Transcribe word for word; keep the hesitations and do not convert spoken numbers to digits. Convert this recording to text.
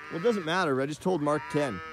Well, it doesn't matter. I just told Mark ten.